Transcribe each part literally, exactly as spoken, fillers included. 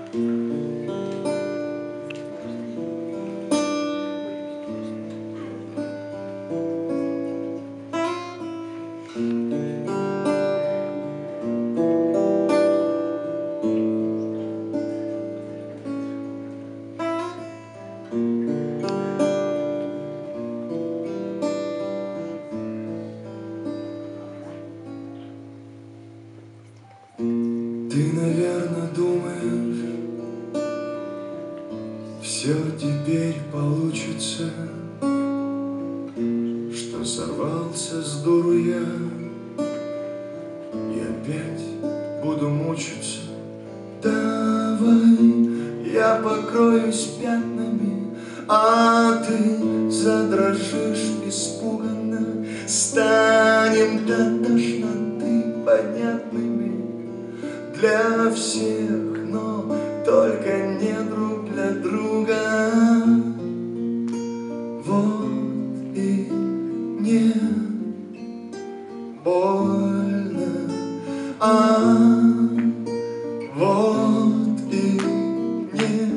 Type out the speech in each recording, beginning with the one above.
Ты, наверное, думаешь, все теперь получится, что сорвался с дуру я и опять буду мучиться. Давай я покроюсь пятнами, а ты задрожишь испуганно. Станем до тошноты понятными для всех, но только не друг для друга. Вот и не больно, а вот и не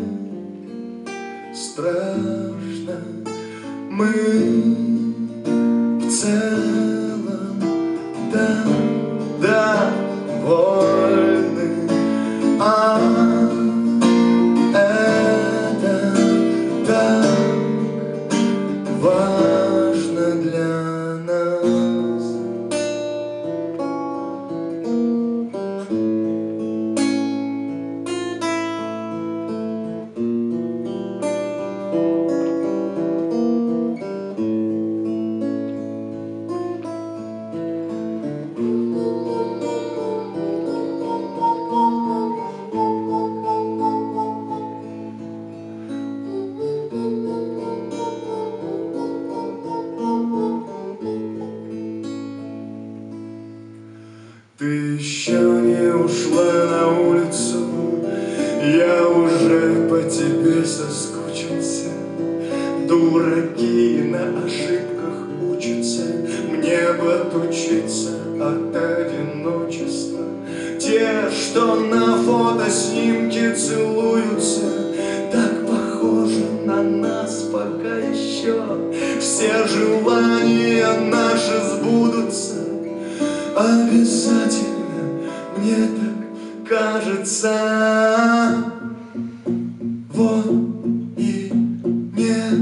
страшно. Мы в целом да, довольны, а это так важно для нас. Ты еще не ушла на улицу, я уже по тебе соскучился. Дураки на ошибках учатся, мне бы отучиться от одиночества. Те, что на фотоснимке целуются, так похожи на нас пока еще. Все желания наши сбудутся обязательно, мне так кажется. Вот и не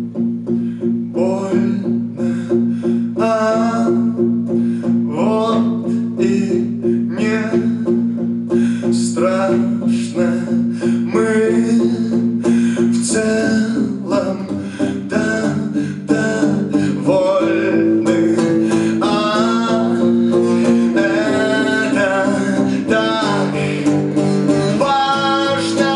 больно, а вот и не страшно. Мы в целом да, довольны, а это так важно.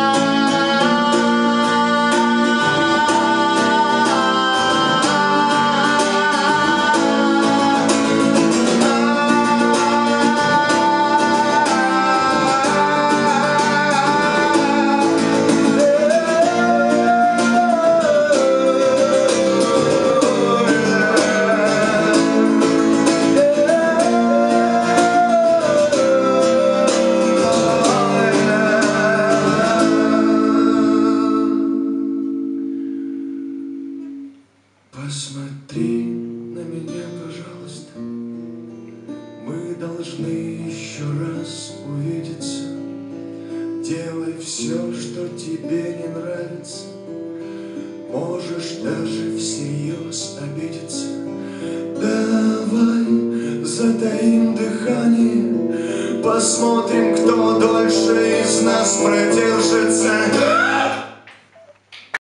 Посмотри на меня, пожалуйста. Мы должны еще раз увидеться. Делай все, что тебе не нравится. Можешь даже всерьез обидеться. Давай затаим дыхание, посмотрим, кто дольше из нас продержится.